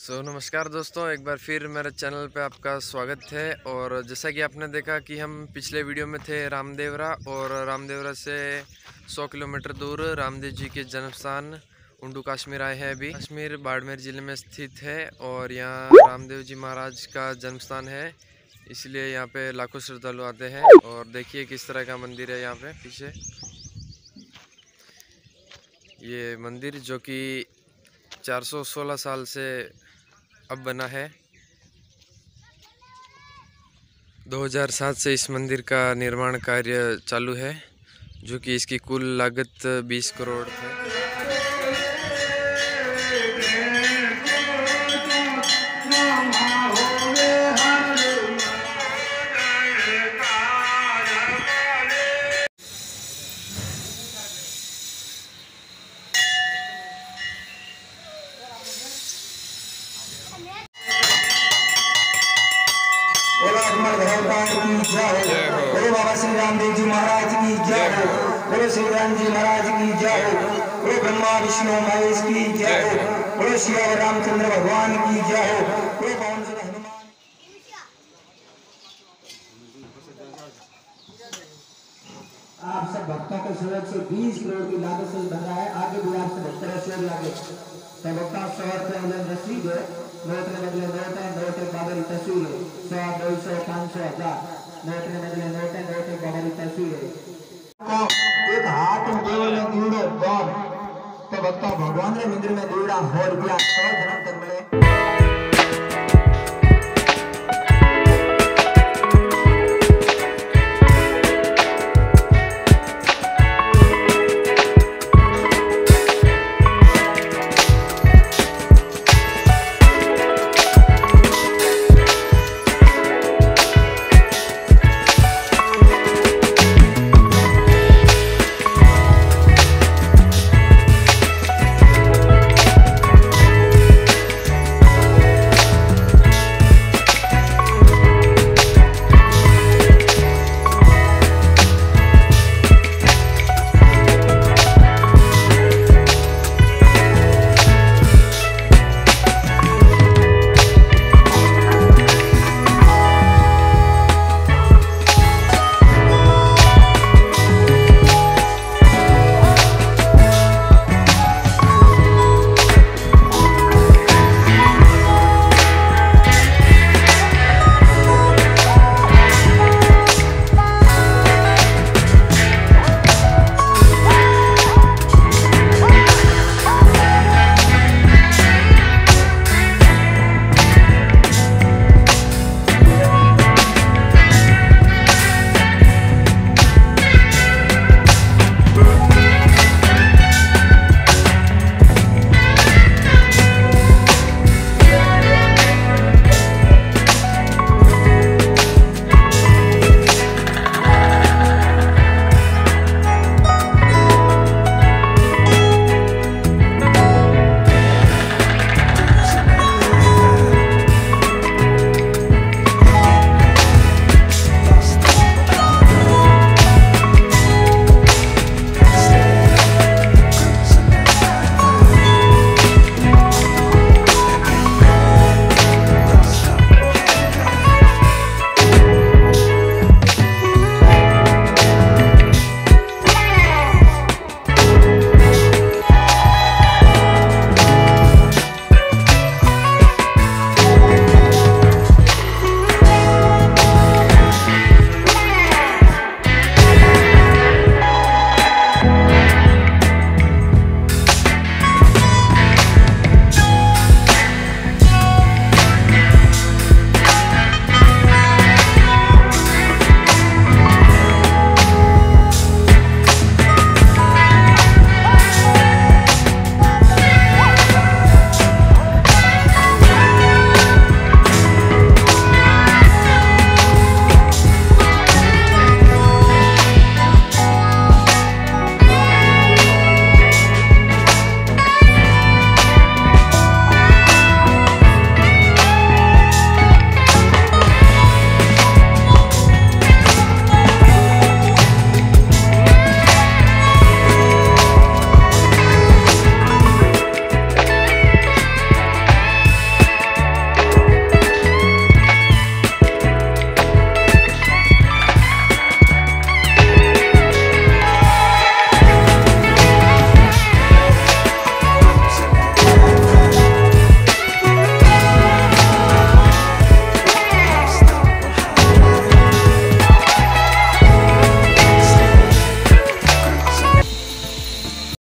नमस्कार दोस्तों, एक बार फिर मेरे चैनल पे आपका स्वागत है। और जैसा कि आपने देखा कि हम पिछले वीडियो में थे रामदेवरा, और रामदेवरा से 100 किलोमीटर दूर रामदेव जी के जन्म स्थान उंडू कश्मीर आए हैं। अभी कश्मीर बाड़मेर ज़िले में स्थित है और यहाँ रामदेव जी महाराज का जन्म स्थान है, इसलिए यहाँ पे लाखों श्रद्धालु आते हैं। और देखिए किस तरह का मंदिर है यहाँ पे पीछे। ये मंदिर जो कि 416 साल से अब बना है। 2007 से इस मंदिर का निर्माण कार्य चालू है, जो कि इसकी कुल लागत 20 करोड़ है। बोलो बाबा श्री रामदेव जी महाराज की जय हो। बोलो श्री राम जी महाराज की जय हो। बोलो ब्रह्मा विष्णु महेश की जय हो। बोलो श्री रामचंद्र भगवान की जय हो। बोलो पवन सुत हनुमान। आप सब भक्तों के सहयोग से 20 करोड़ की लागत से बन रहा है। आगे भी आपसे भक्तों का सहयोग लागे तो भक्ता 100 रुपये रसीद है। नोट में बदले नोट है, नोट एक बाबा की तस्वीर है। 100, 200, 500, 1000 नोट में बदले नोट है, नोट एक बाबा की तस्वीर है। एक हाथ में देवल में दीड़ो बम तो भक्ता भगवान रे मंदिर में दीड़ा 100 रुपया 100 जन्म तक मिले।